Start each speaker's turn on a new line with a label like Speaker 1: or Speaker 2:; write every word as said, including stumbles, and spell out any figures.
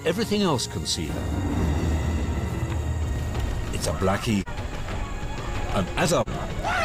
Speaker 1: everything else can see her. It's a blackie, and as a